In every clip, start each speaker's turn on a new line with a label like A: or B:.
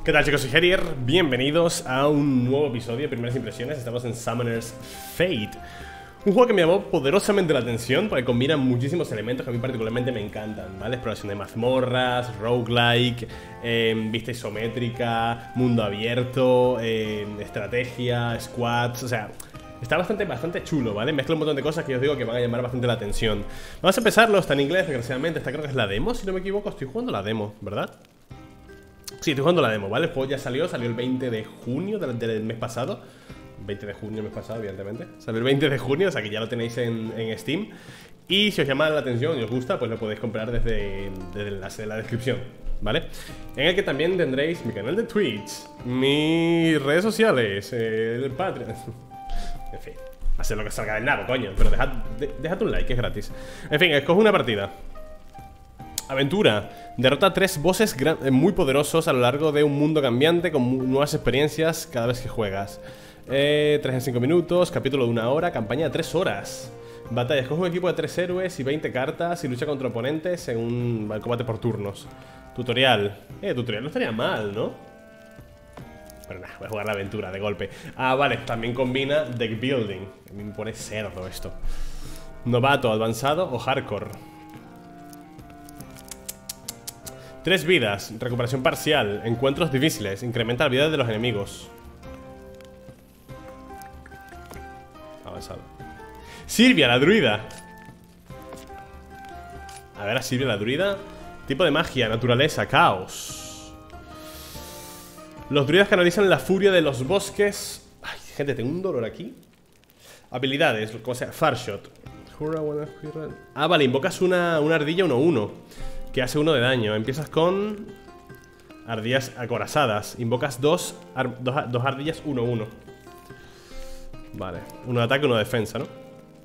A: ¿Qué tal, chicos? Soy Herier, bienvenidos a un nuevo episodio de Primeras Impresiones. Estamos en Summoner's Fate, un juego que me llamó poderosamente la atención porque combina muchísimos elementos que a mí particularmente me encantan, ¿vale? Exploración de mazmorras, roguelike, vista isométrica, mundo abierto, estrategia, squads, o sea... Está bastante chulo, ¿vale? Mezcla un montón de cosas que os digo que van a llamar bastante la atención. Vamos a empezarlo, está en inglés, desgraciadamente. Esta creo que es la demo, si no me equivoco. Estoy jugando la demo, ¿verdad? Sí, estoy jugando la demo, ¿vale? El juego ya salió el 20 de junio del mes pasado. 20 de junio del mes pasado, evidentemente. Salió el 20 de junio, o sea que ya lo tenéis en Steam. Y si os llama la atención y os gusta, pues lo podéis comprar desde el enlace de la descripción, ¿vale? En el que también tendréis mi canal de Twitch, mis redes sociales, el Patreon. En fin, hacer lo que salga del nabo, coño. Pero dejad un like, es gratis. En fin, escoge una partida. Aventura. Derrota a 3 bosses muy poderosos a lo largo de un mundo cambiante con nuevas experiencias cada vez que juegas. 3 en 5 minutos, capítulo de 1 hora, campaña de 3 horas. Batalla. Escoge un equipo de 3 héroes y 20 cartas y lucha contra oponentes en un combate por turnos. Tutorial. Tutorial no estaría mal, ¿no? Pero nada, voy a jugar la aventura de golpe. Ah, vale, también combina deck building. A mí me pone cerdo esto. Novato, avanzado o hardcore. 3 vidas, recuperación parcial, encuentros difíciles, incrementa la vida de los enemigos. Avanzado. Sylvia, la druida. A ver, a Sylvia, la druida. Tipo de magia, naturaleza, caos. Los druidas canalizan la furia de los bosques. Ay, gente, tengo un dolor aquí. Habilidades, como sea, Farshot. Ah, vale, invocas una ardilla 1-1 que hace 1 de daño. Empiezas con ardillas acorazadas. Invocas dos ardillas 1-1. Vale, 1 de ataque, 1 de defensa, ¿no?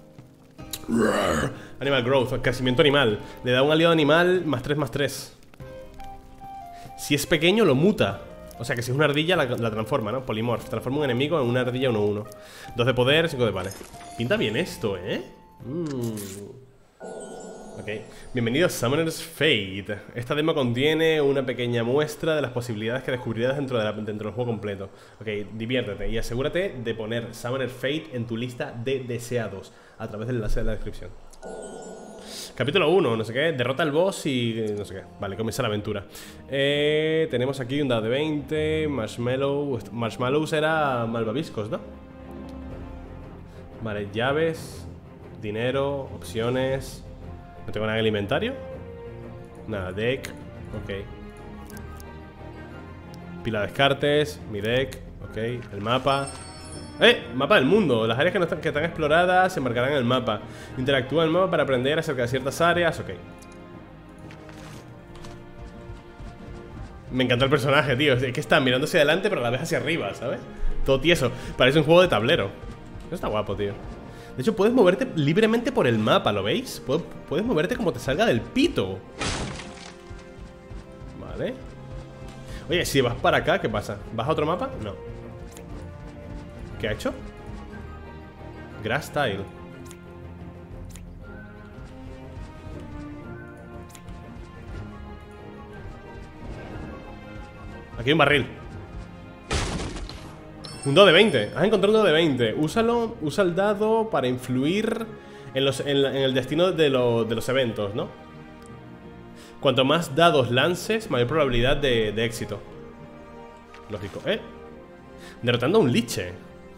A: Animal Growth, crecimiento animal. Le da un aliado animal +3/+3. Si es pequeño lo muta. O sea que si es una ardilla la transforma, ¿no? Polymorph, transforma un enemigo en una ardilla 1-1. 2 de poder, 5 de... Vale. Pinta bien esto, ¿eh? Ok. Bienvenido a Summoner's Fate. Esta demo contiene una pequeña muestra de las posibilidades que descubrirás dentro del juego completo. Ok, diviértete y asegúrate de poner Summoner's Fate en tu lista de deseados a través del enlace de la descripción. Capítulo 1, no sé qué, derrota al boss y no sé qué. Vale, comienza la aventura. Tenemos aquí un dado de 20, Marshmallows era malvaviscos, ¿no? Vale, llaves, dinero, opciones. ¿No tengo nada en el inventario? Nada, deck, ok. Pila de descartes, mi deck, ok, el mapa. Mapa del mundo. Las áreas que están exploradas se marcarán en el mapa. Interactúa en el mapa para aprender acerca de ciertas áreas. Ok. Me encanta el personaje, tío. Es que está mirando hacia adelante pero a la vez hacia arriba, ¿sabes? Todo tieso. Parece un juego de tablero. Eso está guapo, tío. De hecho, puedes moverte libremente por el mapa, ¿lo veis? Puedes moverte como te salga del pito. Vale. Oye, si vas para acá, ¿qué pasa? ¿Vas a otro mapa? No. ¿Qué ha hecho? Grass Tile. Aquí hay un barril. Un dado de 20. Has encontrado un dado de 20. Úsalo, usa el dado para influir en el destino de los eventos, ¿no? Cuanto más dados lances, mayor probabilidad de éxito. Lógico. Derrotando a un liche.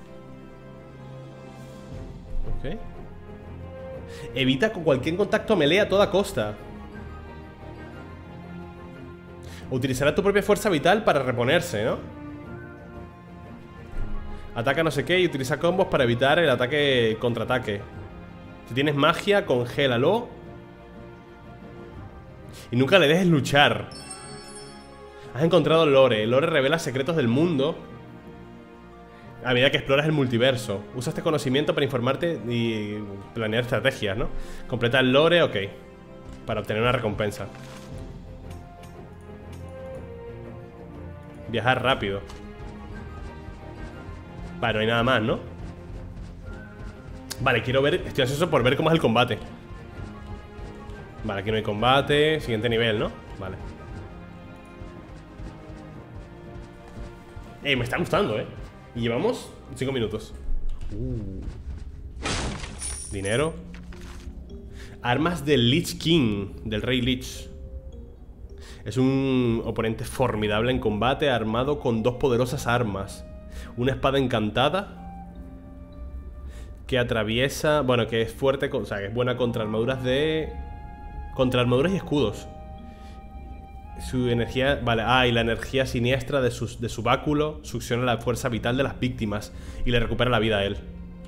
A: Ok. Evita con cualquier contacto melee a toda costa. Utilizará tu propia fuerza vital para reponerse, ¿no? Ataca no sé qué y utiliza combos para evitar el ataque contraataque. Si tienes magia, congélalo. Y nunca le dejes luchar. Has encontrado Lore. Lore revela secretos del mundo a medida que exploras el multiverso. Usa este conocimiento para informarte y planear estrategias, ¿no? Completa el lore, ok. Para obtener una recompensa. Viajar rápido. Vale, no hay nada más, ¿no? Vale, quiero ver. Estoy ansioso por ver cómo es el combate. Vale, aquí no hay combate. Siguiente nivel, ¿no? Vale. Me está gustando, Y llevamos 5 minutos. Dinero. Armas del Lich King, del Rey Lich. Es un oponente formidable en combate, armado con 2 poderosas armas. Una espada encantada que atraviesa... Bueno, que es fuerte, o sea, que es buena contra armaduras de... Contra armaduras y escudos. Su energía... Vale, y la energía siniestra de su báculo succiona la fuerza vital de las víctimas y le recupera la vida a él.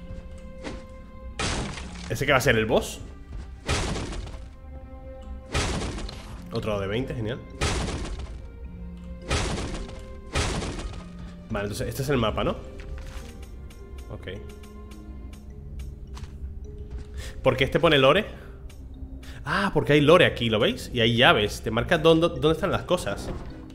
A: ¿Ese que va a ser el boss? Otro de 20, genial. Vale, entonces este es el mapa, ¿no? Ok. ¿Por qué este pone lore? Ah, porque hay lore aquí, ¿lo veis? Y hay llaves, te marca dónde están las cosas.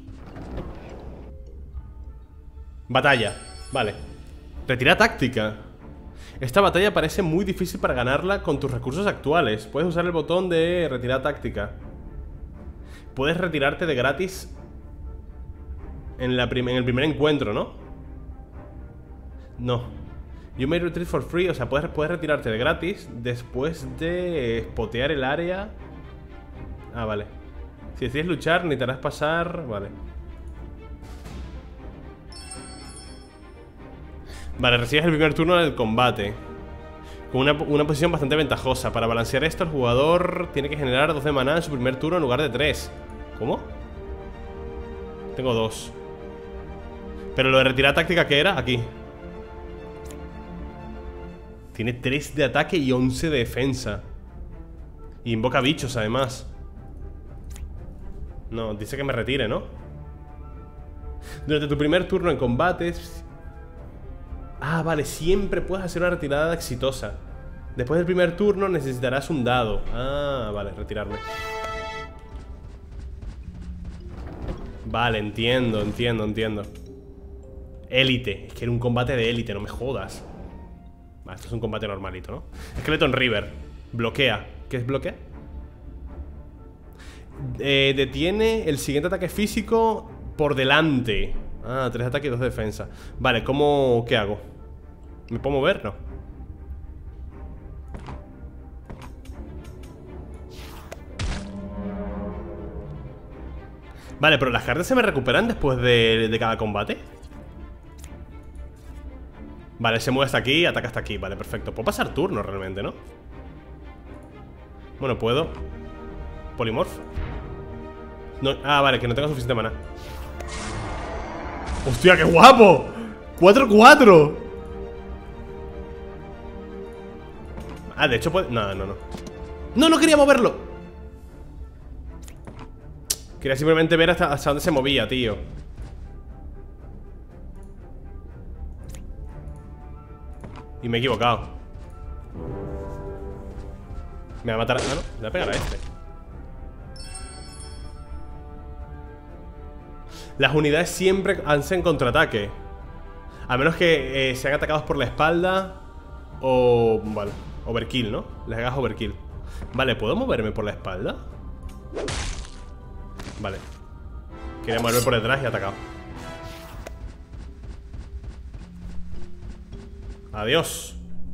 A: Batalla, vale. Retira táctica. Esta batalla parece muy difícil para ganarla con tus recursos actuales. Puedes usar el botón de retirar táctica. Puedes retirarte de gratis en el primer encuentro, ¿no? No. You may retreat for free. O sea, puedes retirarte de gratis después de spotear el área. Ah, vale. Si decides luchar, necesitarás pasar... Vale. Vale, recibes el primer turno del combate con una posición bastante ventajosa. Para balancear esto, el jugador tiene que generar 2 de maná en su primer turno en lugar de 3. ¿Cómo? Tengo 2. Pero lo de retirar táctica, ¿qué era? Aquí. Tiene 3 de ataque y 11 de defensa. Y invoca bichos, además. No, dice que me retire, ¿no? Durante tu primer turno en combate... Ah, vale, siempre puedes hacer una retirada exitosa. Después del primer turno necesitarás un dado. Ah, vale, retirarme. Vale, entiendo. Élite, es que era un combate de élite, no me jodas. Vale, esto es un combate normalito, ¿no? Skeleton River, bloquea. ¿Qué es bloquea? Detiene el siguiente ataque físico por delante. Ah, 3 ataques y 2 de defensa. Vale, ¿cómo? ¿Qué hago? ¿Me puedo mover? No. Vale, pero las cartas se me recuperan después de cada combate. Vale, se mueve hasta aquí, ataca hasta aquí. Vale, perfecto. Puedo pasar turno realmente, ¿no? Bueno, puedo. Polymorph. No, vale, que no tengo suficiente maná. ¡Hostia, qué guapo! 4-4. Ah, de hecho puede... No. No quería moverlo. Quería simplemente ver hasta dónde se movía, tío. Y me he equivocado. Me va a matar... Ah, no, me va a pegar a este. Las unidades siempre hacen contraataque. A menos que sean atacados por la espalda. O... Vale, overkill, ¿no? Les hagas overkill. Vale, ¿puedo moverme por la espalda? Vale. Quería moverme por detrás y he atacado. Adiós.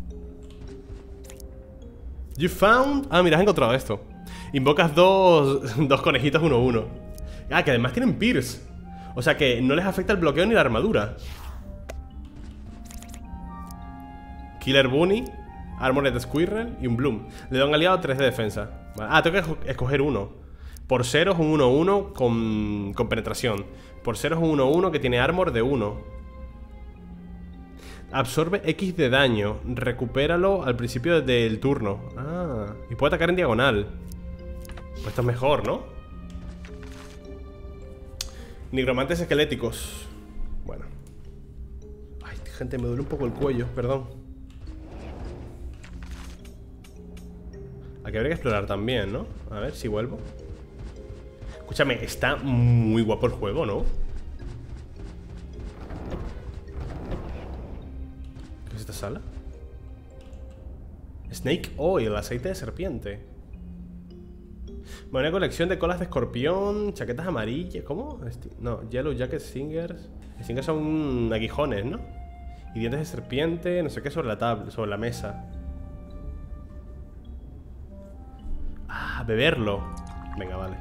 A: You found... Ah, mira, has encontrado esto. Invocas dos conejitos 1-1. Ah, que además tienen pierce. O sea que no les afecta el bloqueo ni la armadura. Killer Bunny, Armored Squirrel y un Bloom. Le da un aliado 3 de defensa. Vale. Ah, tengo que escoger uno. Por 0 es un 1-1 con penetración. Por 0 es un 1-1 que tiene armor de 1. Absorbe X de daño. Recupéralo al principio del turno. Ah, y puede atacar en diagonal. Pues esto es mejor, ¿no? Nigromantes esqueléticos. Bueno. Ay, gente, me duele un poco el cuello, perdón. Aquí habría que explorar también, ¿no? A ver si vuelvo. Escúchame, está muy guapo el juego, ¿no? ¿Qué es esta sala? Snake Oil, aceite de serpiente. Bueno, una colección de colas de escorpión, chaquetas amarillas. ¿Cómo? No, Yellow Jacket Singers. Los singers son aguijones, ¿no? Y dientes de serpiente, no sé qué, sobre la tabla, sobre la mesa. Ah, beberlo. Venga, vale.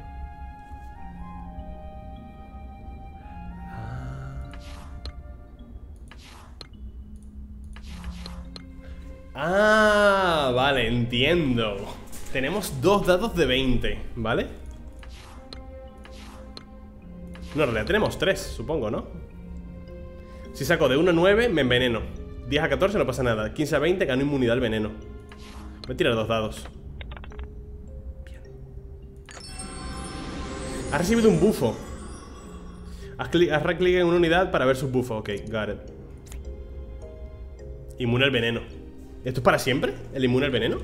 A: Ah, vale, entiendo. Tenemos 2 dados de 20, ¿vale? No, en realidad tenemos 3, supongo, ¿no? Si saco de 1 a 9, me enveneno. 10 a 14 no pasa nada. 15 a 20 gano inmunidad al veneno. Voy a tirar 2 dados. Bien. Has recibido un bufo. Haz clic en una unidad para ver sus bufos. Ok, got it. Inmune al veneno. ¿Esto es para siempre? ¿El inmune al veneno?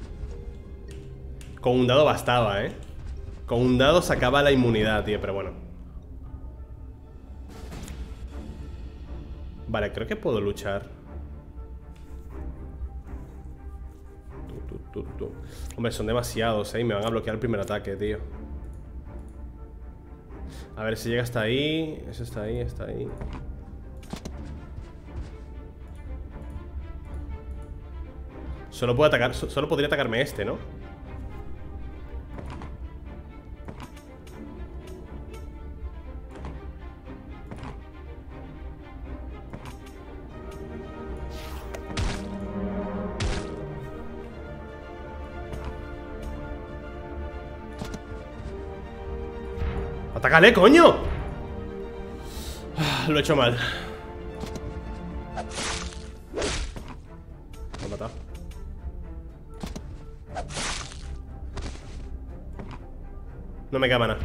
A: Con un dado bastaba, ¿eh? Con un dado sacaba la inmunidad, tío, pero bueno. Vale, creo que puedo luchar. Hombre, son demasiados, ¿eh? Y me van a bloquear el primer ataque, tío. A ver si llega hasta ahí. Eso está ahí, está ahí. Solo puedo atacar, solo podría atacarme este, ¿no? ¡Atácale, coño! Lo he hecho mal. Lo he matado. No me queda mana.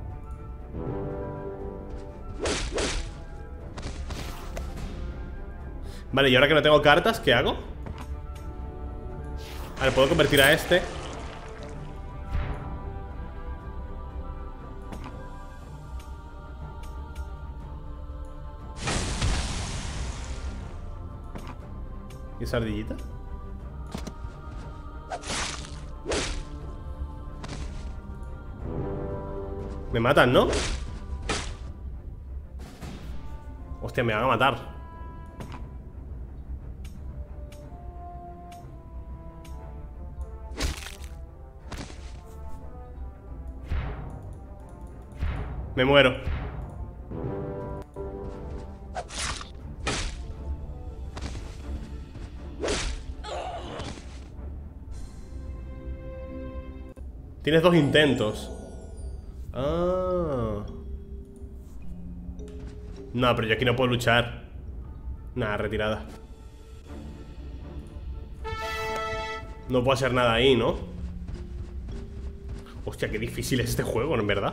A: Vale, y ahora que no tengo cartas, ¿qué hago? A ver, puedo convertir a este. ¿Y esa ardillita? Me matan, ¿no? Hostia, me van a matar. Me muero. Tienes 2 intentos. Ah. No, pero yo aquí no puedo luchar. Nada, retirada. No puedo hacer nada ahí, ¿no? Hostia, qué difícil es este juego, en verdad.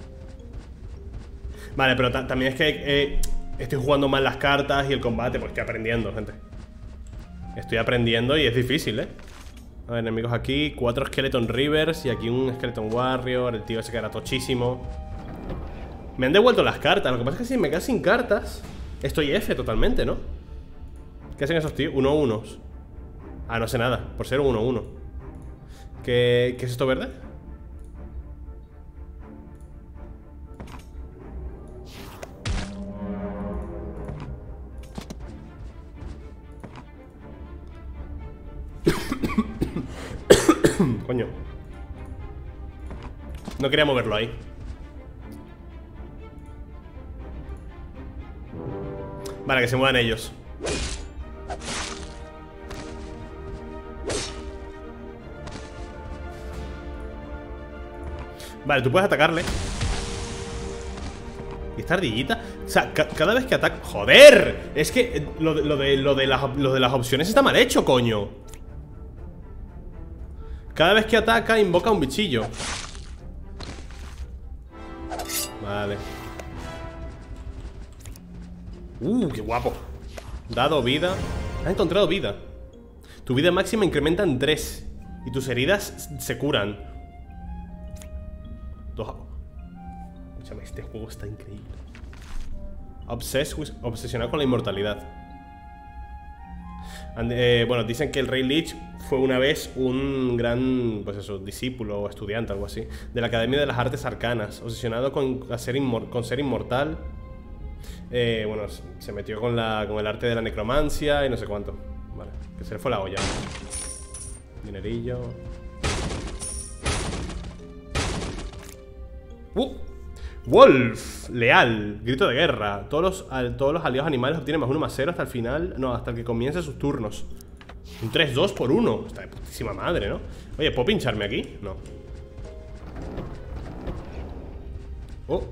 A: Vale, pero también es que estoy jugando mal las cartas y el combate. Pues estoy aprendiendo, gente. Estoy aprendiendo y es difícil, ¿eh? A ver, enemigos aquí, 4 Skeleton Rivers y aquí un Skeleton Warrior. El tío ese que era tochísimo. Me han devuelto las cartas. Lo que pasa es que si me quedo sin cartas, estoy F totalmente, ¿no? ¿Qué hacen esos tíos? 1-1s. Ah, no sé nada, por ser un 1-1. ¿Qué es esto verde? Coño. No quería moverlo ahí. Vale, que se muevan ellos. Vale, tú puedes atacarle. ¿Y esta ardillita? O sea, cada vez que ataca... ¡Joder! Es que lo de las opciones está mal hecho, coño. Cada vez que ataca, invoca un bichillo. Vale. Qué guapo. Dado vida. Has encontrado vida. Tu vida máxima incrementa en 3 y tus heridas se curan. Escúchame, este juego está increíble. Obsesionado con la inmortalidad. Bueno, dicen que el Rey Lich fue una vez un gran, pues eso, discípulo o estudiante, algo así, de la Academia de las Artes Arcanas, obsesionado con ser inmortal. Bueno, se metió con el arte de la necromancia y no sé cuánto. Vale, que se le fue la olla. Dinerillo. Wolf, leal, grito de guerra. Todos los aliados animales obtienen +1/+0 hasta el final. No, hasta que comience sus turnos. Un 3-2 por 1. Está de putísima madre, ¿no? Oye, ¿puedo pincharme aquí? No. Oh.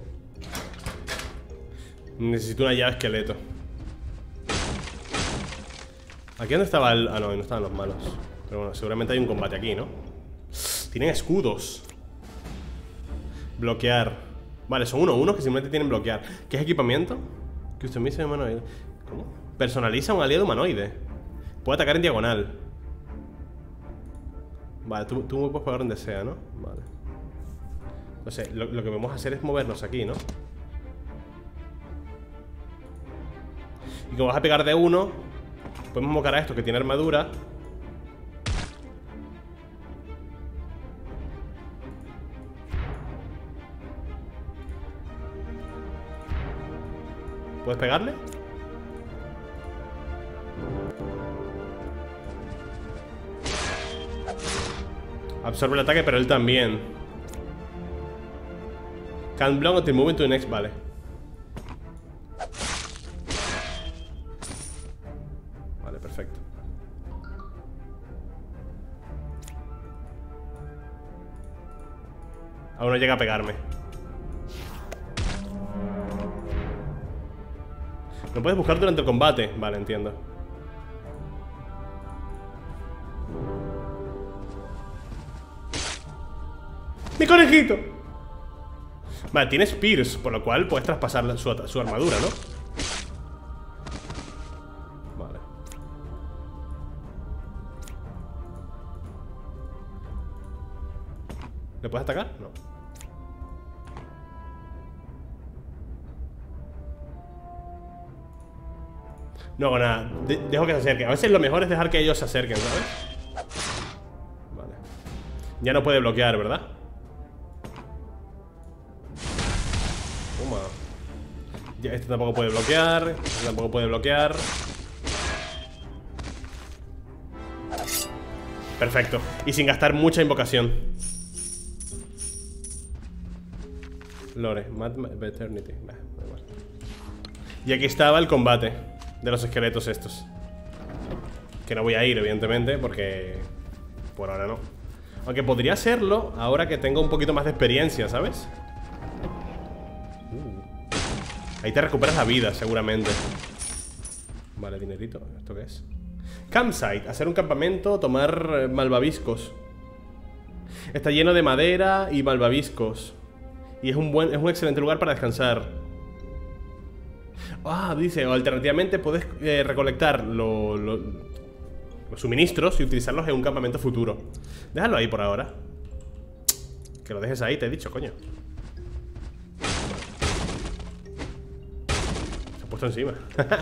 A: Necesito una llave esqueleto. ¿Aquí dónde estaba el...? Ah, no, no estaban los malos. Pero bueno, seguramente hay un combate aquí, ¿no? Tienen escudos. Bloquear. Vale, son 1-1 que simplemente tienen bloquear. ¿Qué es equipamiento? Customiza humanoide. ¿Cómo? Personaliza un aliado humanoide. Puede atacar en diagonal. Vale, tú me puedes pegar donde sea, ¿no? Vale. No sé, lo que vamos a hacer es movernos aquí, ¿no? Y como vas a pegar de 1, podemos invocar a esto que tiene armadura. ¿Puedes pegarle? Absorbe el ataque, pero él también. Can block until moving to the next, vale. Vale, perfecto. Aún no llega a pegarme. ¿No puedes buscar durante el combate? Vale, entiendo. ¡Mi conejito! Vale, tiene Spears, por lo cual puedes traspasar su armadura, ¿no? Vale. ¿Le puedes atacar? No. No hago nada, dejo que se acerquen. A veces lo mejor es dejar que ellos se acerquen, ¿sabes? Vale. Ya no puede bloquear, ¿verdad? Toma. Ya, este tampoco puede bloquear. Este tampoco puede bloquear. Perfecto. Y sin gastar mucha invocación. Lore, Mad Eternity. Y aquí estaba el combate de los esqueletos estos. Que no voy a ir, evidentemente, porque por ahora no. Aunque podría hacerlo ahora que tengo un poquito más de experiencia, ¿sabes? Ahí te recuperas la vida, seguramente. Vale, dinerito. ¿Esto qué es? Campsite, hacer un campamento, tomar malvaviscos. Está lleno de madera y malvaviscos. Y es un excelente lugar para descansar. Ah, dice, o alternativamente puedes recolectar los suministros y utilizarlos en un campamento futuro. Déjalo ahí por ahora. Que lo dejes ahí, te he dicho, coño. Se ha puesto encima.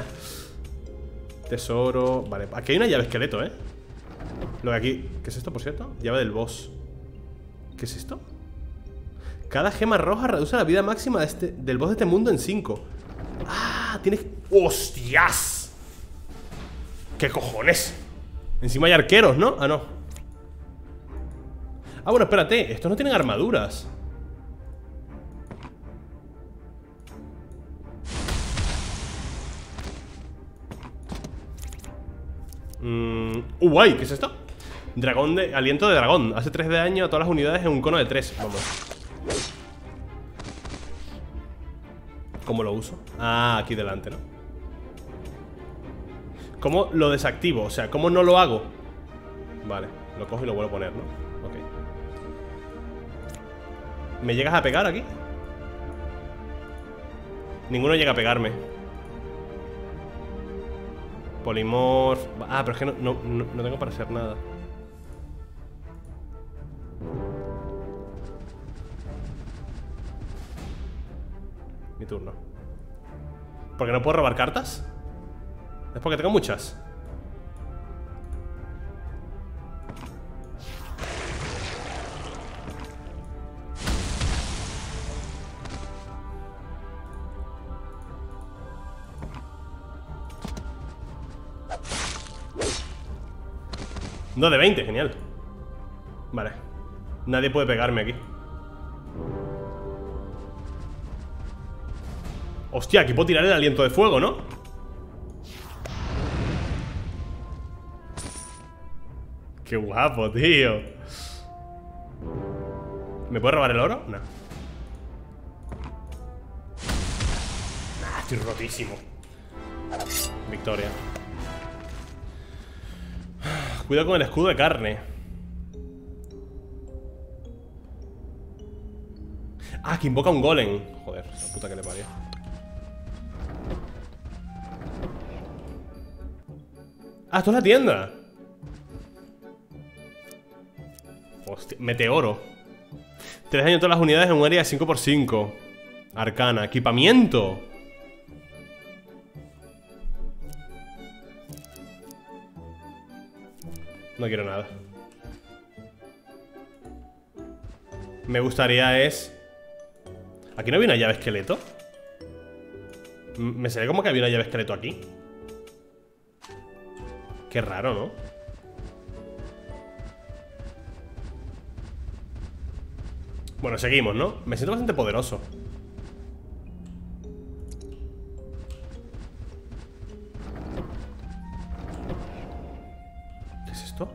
A: Tesoro. Vale, aquí hay una llave esqueleto, ¿eh? Lo que aquí... ¿Qué es esto, por cierto? Llave del boss. ¿Qué es esto? Cada gema roja reduce la vida máxima del boss de este mundo en 5. ¡Ah! Tienes... ¡Hostias! ¿Qué cojones? Encima hay arqueros, ¿no? Ah, no. Ah, bueno, espérate. Estos no tienen armaduras. Guay, ¿qué es esto? Aliento de dragón. Hace 3 de daño a todas las unidades en un cono de 3. Vamos. ¿Cómo lo uso? Ah, aquí delante, ¿no? ¿Cómo lo desactivo? O sea, ¿cómo no lo hago? Vale, lo cojo y lo vuelvo a poner, ¿no? Ok. ¿Me llegas a pegar aquí? Ninguno llega a pegarme. Polimorph. Ah, pero es que no tengo para hacer nada. Mi turno. ¿Por qué no puedo robar cartas? ¿Es porque tengo muchas? 2 de 20, genial. Vale. Nadie puede pegarme aquí. Hostia, aquí puedo tirar el aliento de fuego, ¿no? Qué guapo, tío. ¿Me puede robar el oro? No. Estoy rotísimo. Victoria. Cuidado con el escudo de carne. Ah, que invoca un golem. Joder, la puta que le parió. Ah, esto es la tienda. Hostia, meteoro. 3 daño a todas las unidades en un área de 5×5. Arcana, equipamiento. No quiero nada. Me gustaría es... ¿Aquí no había una llave esqueleto? Me sale como que había una llave esqueleto aquí. Qué raro, ¿no? Bueno, seguimos, ¿no? Me siento bastante poderoso. ¿Qué es esto?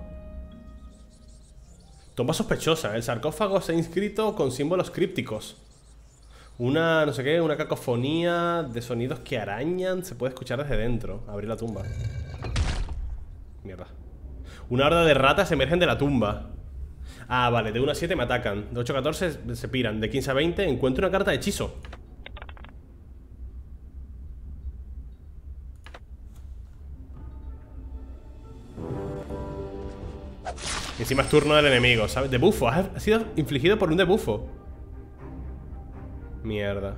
A: Tumba sospechosa. El sarcófago se ha inscrito con símbolos crípticos. Una, no sé qué, una cacofonía de sonidos que arañan. Se puede escuchar desde dentro. Abrir la tumba. Mierda. Una horda de ratas emergen de la tumba. Ah, vale, de 1 a 7 me atacan. De 8 a 14 se piran. De 15 a 20 encuentro una carta de hechizo. Y encima es turno del enemigo, ¿sabes? Debufo, ha sido infligido por un debufo. Mierda.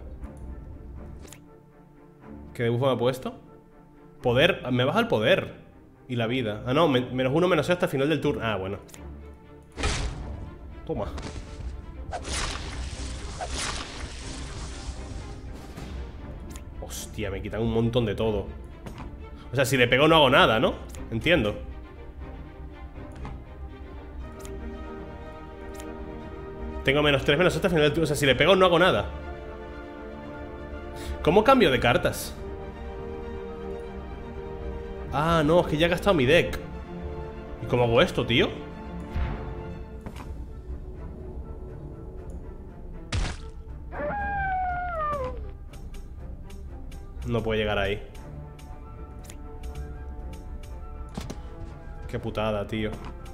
A: ¿Qué debufo me ha puesto? Poder, me baja el poder. Y la vida. Ah, no, -1, -0 hasta el final del turno. Ah, bueno. Toma. Hostia, me quitan un montón de todo. O sea, si le pego no hago nada, ¿no? Entiendo. Tengo -3, -8 hasta el final del turno. O sea, si le pego no hago nada. ¿Cómo cambio de cartas? Ah, no, es que ya he gastado mi deck. ¿Y cómo hago esto, tío? No puedo llegar ahí. Qué putada, tío.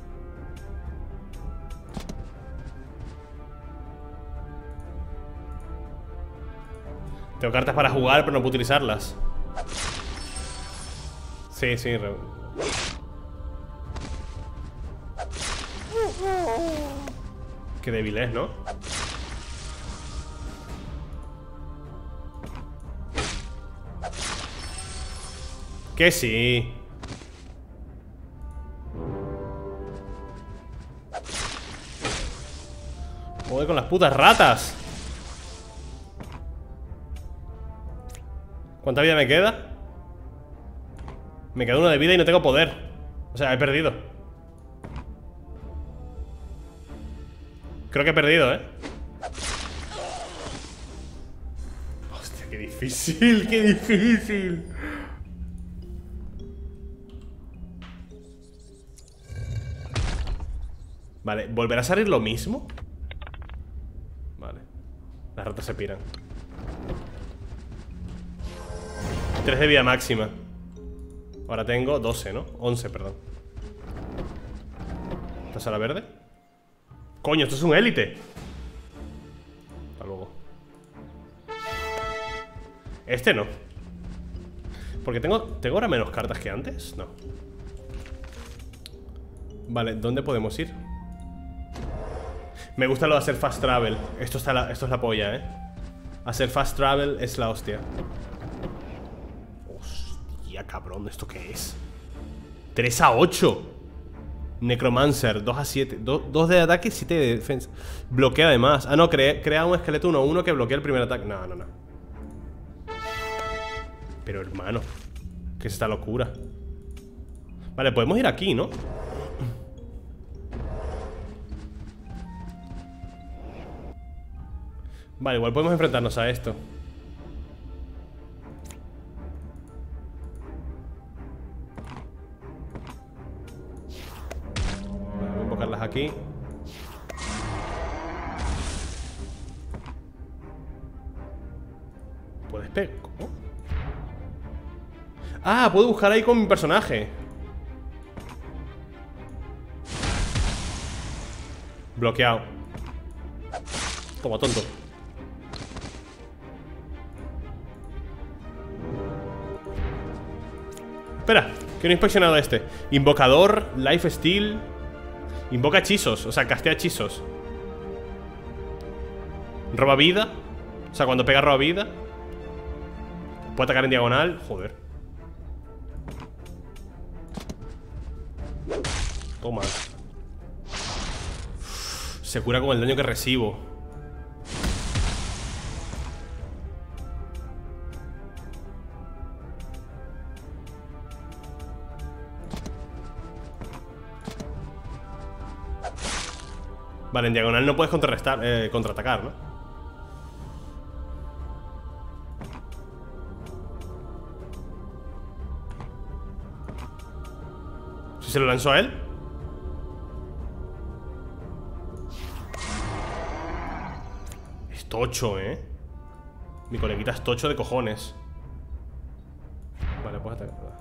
A: Tengo cartas para jugar, pero no puedo utilizarlas. Sí, sí. Qué débil es, ¿no? Que sí. Joder, con las putas ratas. ¿Cuánta vida me queda? Me queda 1 de vida y no tengo poder. O sea, he perdido. Creo que he perdido, ¿eh? Hostia, qué difícil, qué difícil. Vale, ¿volverá a salir lo mismo? Vale. Las ratas se piran. 3 de vida máxima. Ahora tengo 12, ¿no? 11, perdón. ¿Estás a la verde? Coño, esto es un élite. Hasta luego. Este no. Porque tengo ahora menos cartas que antes. No. Vale, ¿dónde podemos ir? Me gusta lo de hacer fast travel. Esto es la polla, ¿eh? Hacer fast travel es la hostia. Hostia, cabrón, ¿esto qué es? 3 a 8. Necromancer, 2 a 7. 2 de ataque, 7 de defensa. Bloquea además. Ah, no, crea un esqueleto 1-1 que bloquea el primer ataque. No, no, no. Pero hermano, ¿qué es esta locura? Vale, podemos ir aquí, ¿no? Vale, igual podemos enfrentarnos a esto. Vale, voy a invocarlas aquí. ¿Puedes pegar? ¿Cómo? Ah, puedo buscar ahí con mi personaje. Bloqueado. Toma, tonto. Espera, que no he inspeccionado este. Invocador, Life Steal. Invoca hechizos, o sea, castea hechizos. Roba vida. O sea, cuando pega roba vida. Puede atacar en diagonal. Joder. Toma. Se cura con el daño que recibo. Vale, en diagonal no puedes contraatacar, ¿no? Si se lo lanzó a él. Es tocho, ¿eh? Mi coleguita es tocho de cojones. Vale, puedes atacar.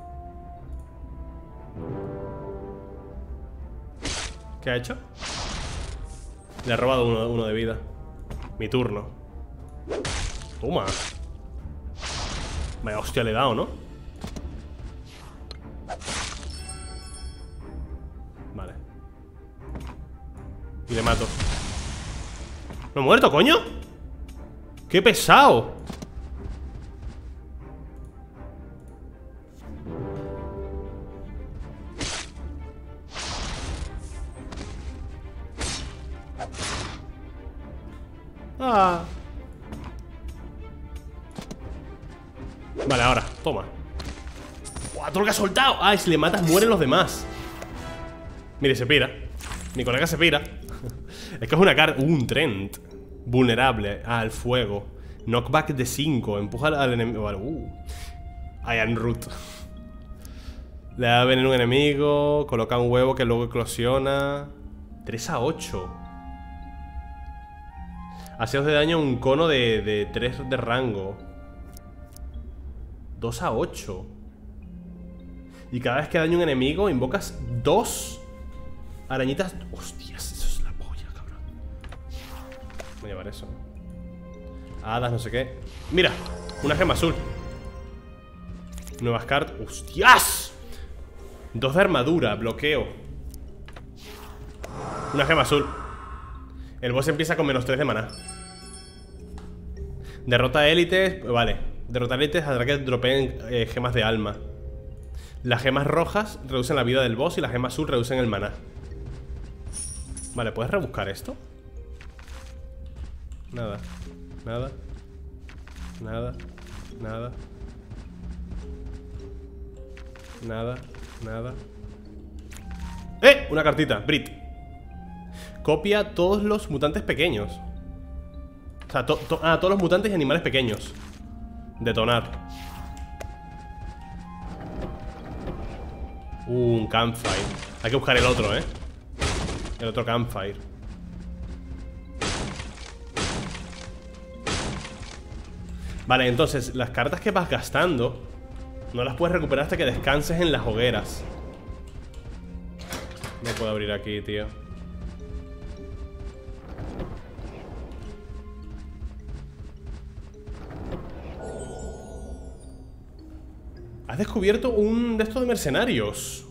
A: ¿Qué ha hecho? Le ha robado uno de vida. Mi turno. Toma. Vaya hostia le he dado, ¿no? Vale. Y le mato. ¿No he muerto, coño? ¡Qué pesado! Ah. Vale, ahora, toma. ¡Guau! Todo lo que ha soltado. Ah, y si le matas mueren los demás. Mire, se pira. Mi colega se pira. Es que es una carta. Un Trent. Vulnerable al fuego. Knockback de 5. Empuja al enemigo. Vale, Iron Root. Le da veneno a un enemigo. Coloca un huevo que luego eclosiona. 3 a 8. Hace 2 de daño un cono de 3 de rango. 2 a 8. Y cada vez que daña un enemigo invocas 2 arañitas. Hostias, eso es la polla, cabrón. Voy a llevar eso. Hadas, no sé qué. Mira, una gema azul. Nuevas cartas. ¡Hostias! 2 de armadura, bloqueo. Una gema azul. El boss empieza con -3 de maná. Derrota élites. Vale. Derrotar élites hará que dropeen gemas de alma. Las gemas rojas reducen la vida del boss y las gemas azul reducen el maná. Vale, ¿puedes rebuscar esto? Nada. Nada. Nada. Nada. Nada. Nada. ¡Eh! Una cartita. Brit. Copia todos los mutantes pequeños. O sea, todos los mutantes y animales pequeños. Detonar. Un campfire. Hay que buscar el otro, ¿eh? El otro campfire. Vale, entonces las cartas que vas gastando no las puedes recuperar hasta que descanses en las hogueras. No puedo abrir aquí, tío. Has descubierto un de estos de mercenarios.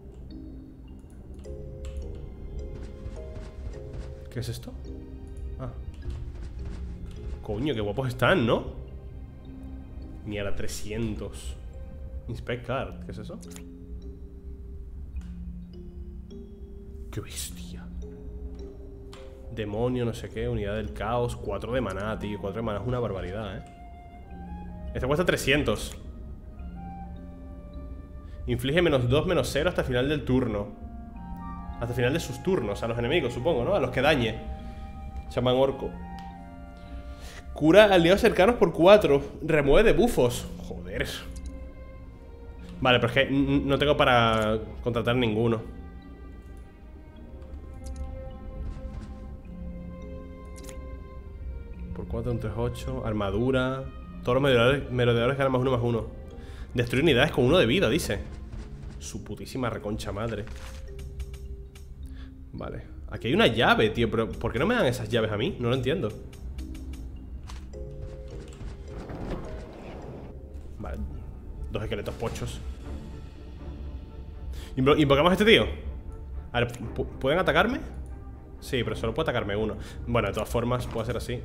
A: ¿Qué es esto? Ah. Coño, qué guapos están, ¿no? Mierda, 300. Inspect card, ¿qué es eso? ¡Qué bestia! Demonio, no sé qué, unidad del caos. 4 de maná, tío. 4 de maná es una barbaridad, ¿eh? Este cuesta 300. Inflige -2, -0 hasta el final del turno. Hasta el final de sus turnos. A los enemigos, supongo, ¿no? A los que dañe. Chamán orco. Cura aliados cercanos por 4. Remueve debuffos. Joder. Vale, pero es que no tengo para contratar ninguno. Por 4, un 3-8. Armadura. Todos los merodeadores ganan +1/+1. Destruir unidades con 1 de vida, dice. Su putísima reconcha madre. Vale. Aquí hay una llave, tío. Pero ¿por qué no me dan esas llaves a mí? No lo entiendo. Vale. 2 esqueletos pochos. ¿Invocamos a este tío? A ver, ¿pueden atacarme? Sí, pero solo puede atacarme uno. Bueno, de todas formas, puedo hacer así.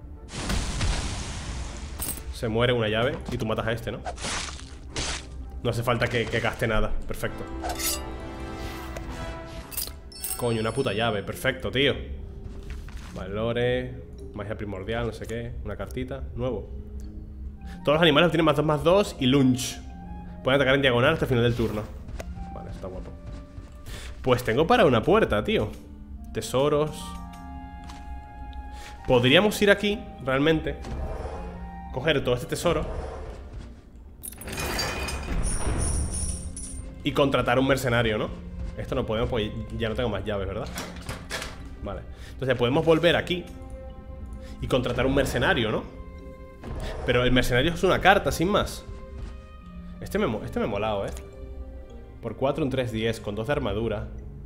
A: Se muere una llave y tú matas a este, ¿no? No hace falta que gaste nada. Perfecto. Coño, una puta llave. Perfecto, tío. Valores. Magia primordial, no sé qué. Una cartita. Nuevo. Todos los animales tienen +2/+2 y lunge. Pueden atacar en diagonal hasta el final del turno. Vale, está guapo. Pues tengo para una puerta, tío. Tesoros. Podríamos ir aquí, realmente. Coger todo este tesoro y contratar un mercenario, ¿no? Esto no podemos, pues ya no tengo más llaves, ¿verdad? Vale. Entonces podemos volver aquí y contratar un mercenario, ¿no? Pero el mercenario es una carta, sin más. Este me ha molado, ¿eh? Por 4, un 3-10, con 2 de armadura.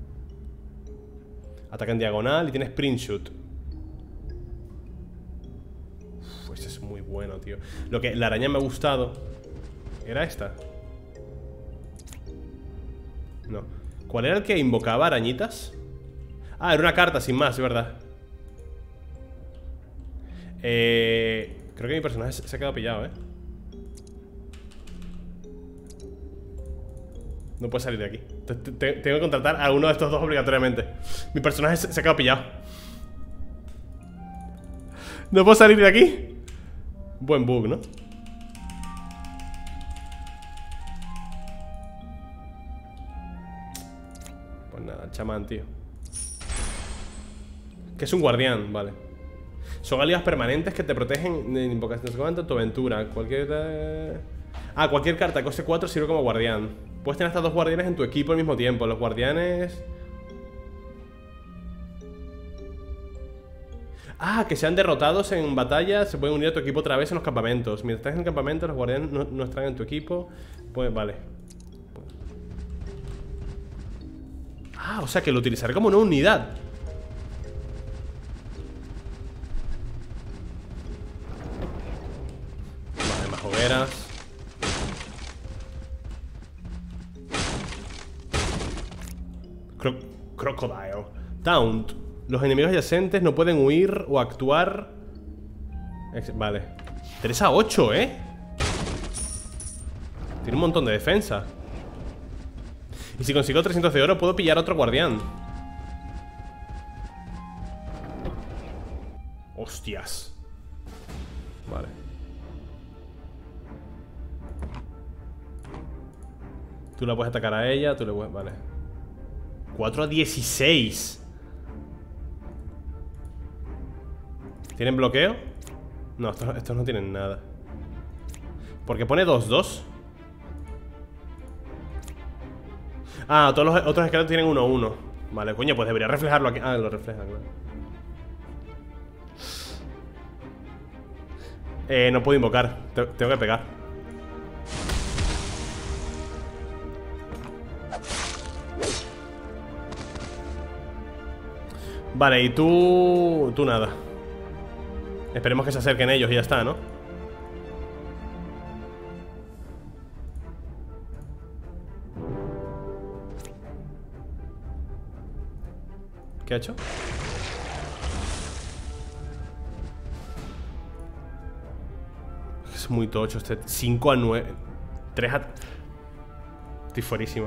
A: Ataca en diagonal y tiene sprint shoot. Pues es muy bueno, tío. Lo que la araña me ha gustado. ¿Era esta? No. ¿Cuál era el que invocaba arañitas? Ah, era una carta, sin más, es verdad. Creo que mi personaje se ha quedado pillado, ¿eh? No puede salir de aquí. Tengo que contratar a uno de estos dos obligatoriamente. Mi personaje se ha quedado pillado. No puedo salir de aquí. Buen bug, ¿no? Pues nada, chamán, tío. Que es un guardián, vale. Son aliados permanentes que te protegen de invocaciones en tu aventura. Cualquier carta que coste 4 sirve como guardián. Puedes tener hasta 2 guardianes en tu equipo al mismo tiempo. Los guardianes... Ah, que sean derrotados en batalla se pueden unir a tu equipo otra vez en los campamentos. Mientras estás en el campamento, los guardianes no estarán en tu equipo. Pues vale. Ah, o sea que lo utilizaré como una unidad. Vale, más hogueras. Crocodile. Taunt. Los enemigos adyacentes no pueden huir o actuar. Vale. 3-8, ¿eh? Tiene un montón de defensa. Y si consigo 300 de oro, puedo pillar a otro guardián. Hostias. Vale. Tú la puedes atacar a ella, tú le puedes... Vale. 4-16. ¿Tienen bloqueo? No, estos no tienen nada. Porque pone 2-2. Ah, todos los otros esqueletos tienen 1-1. Vale, coño, pues debería reflejarlo aquí. Ah, lo refleja, claro. No puedo invocar. Tengo que pegar. Vale, y tú nada. Esperemos que se acerquen ellos y ya está, ¿no? ¿Qué ha hecho? Es muy tocho este. 5-9. 3 a... Estoy fuerísima.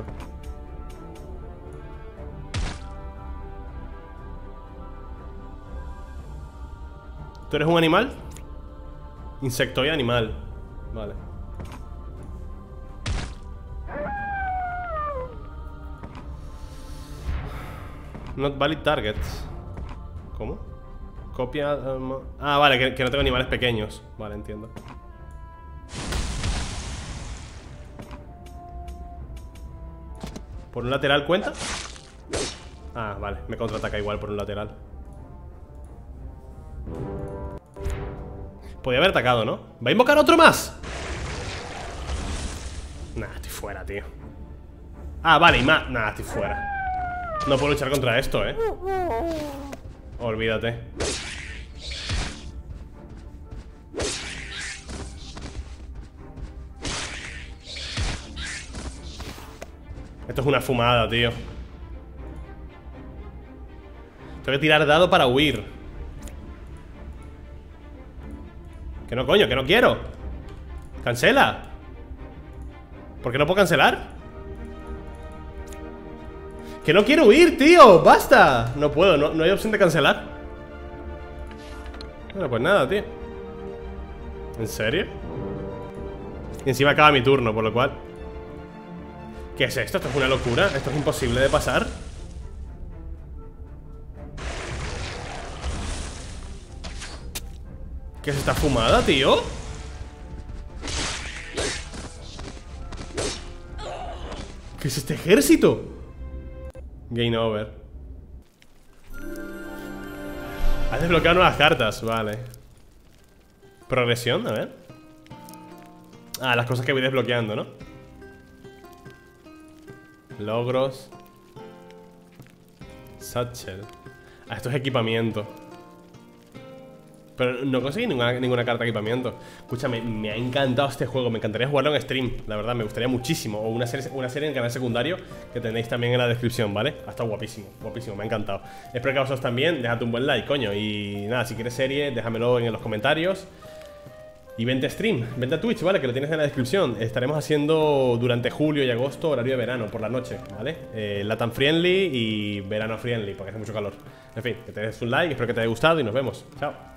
A: ¿Tú eres un animal? Insectoide animal. Vale. Not valid targets. ¿Cómo? Copia... ah, vale, que no tengo animales pequeños. Vale, entiendo. ¿Por un lateral cuenta? Ah, vale, me contraataca igual por un lateral. Podía haber atacado, ¿no? ¿Va a invocar otro más? Nah, estoy fuera, tío. Ah, vale, y más. Nah, estoy fuera. No puedo luchar contra esto, Olvídate. Esto es una fumada, tío. Tengo que tirar dado para huir. Que no, coño, que no quiero. Cancela. ¿Por qué no puedo cancelar? Que no quiero huir, tío. Basta. No puedo, no hay opción de cancelar. Bueno, pues nada, tío. ¿En serio? Y encima acaba mi turno, por lo cual. ¿Qué es esto? Esto es una locura. Esto es imposible de pasar. ¿Qué es esta fumada, tío? ¿Qué es este ejército? Game over. Has desbloqueado nuevas cartas, vale. Progresión, a ver. Ah, las cosas que voy desbloqueando, ¿no? Logros. Satchel. Ah, esto es equipamiento. Pero no conseguí ninguna carta de equipamiento. Escúchame, me ha encantado este juego. Me encantaría jugarlo en stream, la verdad, me gustaría muchísimo. O una serie en el canal secundario que tenéis también en la descripción, ¿vale? Ha estado guapísimo, guapísimo, me ha encantado. Espero que a vosotros también, dejad un buen like, coño. Y nada, si quieres serie, déjamelo en los comentarios. Y vente a stream, vente a Twitch, ¿vale? Que lo tienes en la descripción. Estaremos haciendo durante julio y agosto horario de verano, por la noche, ¿vale? Latam friendly y verano friendly, porque hace mucho calor. En fin, que te des un like, espero que te haya gustado y nos vemos. Chao.